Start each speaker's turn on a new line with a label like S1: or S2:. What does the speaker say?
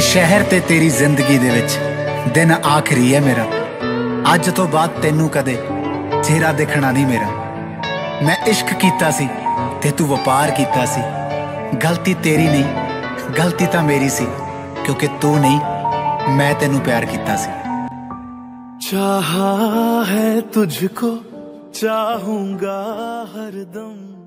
S1: शहर ते तेरी जिंदगी दे विच दिन आखरी है मेरा। अज तो बाद तेनू कदे चेहरा देखना नहीं मेरा। मैं इश्क कीता सी ते तू वपार कीता सी। गलती तेरी नहीं, गलती तां मेरी सी, क्योंकि तू नहीं मैं तेनू प्यार कीता सी।
S2: चाहा है तुझको, चाहूंगा हरदम।